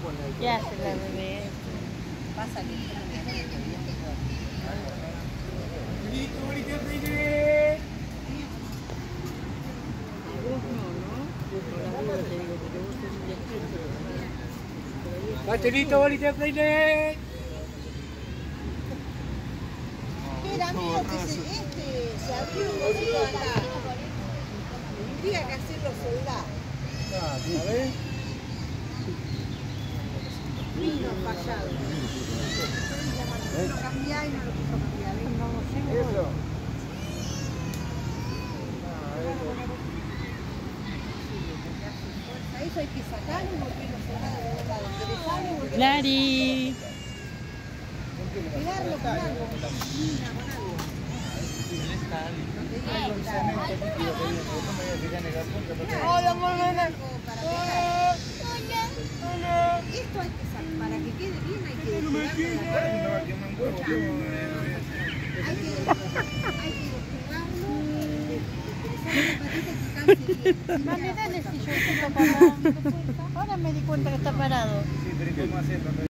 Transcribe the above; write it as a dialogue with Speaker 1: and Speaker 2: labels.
Speaker 1: ¿Qué hace la bebé?
Speaker 2: Pasa que
Speaker 3: Pastelito, bolita de peine.
Speaker 2: era amigo que se abrió un poquito acá. Tendría que hacer los soldados.
Speaker 3: ¿Sabes?
Speaker 2: Vino fallado. Lo cambiá y no lo quiso cambiar.
Speaker 3: Eso.
Speaker 2: Eso hay que sacarlo porque los soldados de un lado que le sale porque
Speaker 1: Clary.
Speaker 2: pegarlo con algo. Mina, con algo.
Speaker 3: Hola, mamá.
Speaker 2: Para pegar. Esto hay que sacar. Para que quede bien hay que pegarlo de acá. Hay que despegarlo. Que le salga la patita y que canse bien.
Speaker 1: Mami, dale si yo estoy parado. Ahora me di cuenta que está parado.
Speaker 3: Sí, pero ¿cómo hacerlo?